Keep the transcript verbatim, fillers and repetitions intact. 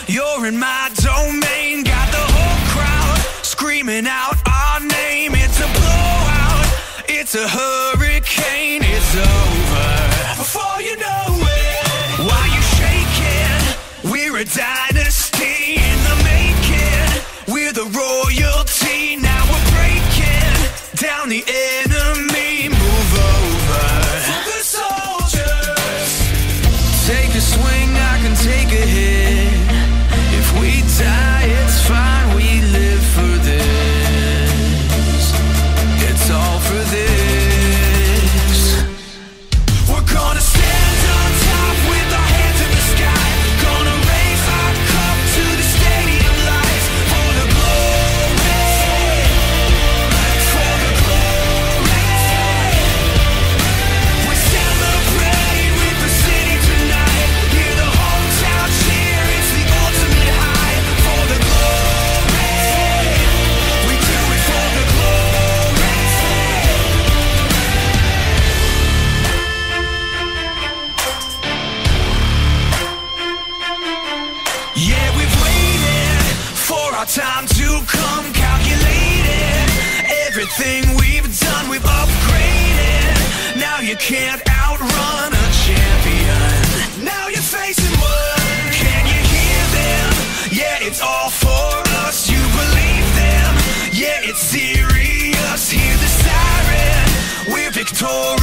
You're in my domain, got the whole crowd screaming out our name. It's a blowout, it's a hurricane, it's over before you know it. Why you shaking? We're a dynasty in the making. We're the royalty, now we're breaking down the enemy. Move over for the soldiers. Take a swing, I can take a hit. If we die, it's fine, we live for this. It's all for this. We're gonna stand on top with our hands in the sky. Gonna raise our cup to the stadium lights. For the glory, for the glory. We celebrate with the city tonight. Hear the whole town cheer, it's the ultimate high. For the glory, we do it for the glory. Yeah, we've waited for our time to come, calculated everything we've done, we've upgraded. Now you can't outrun a champion. Now you're facing one. Can you hear them? Yeah, it's all for us. You believe them? Yeah, it's serious. Hear the siren. We're victorious.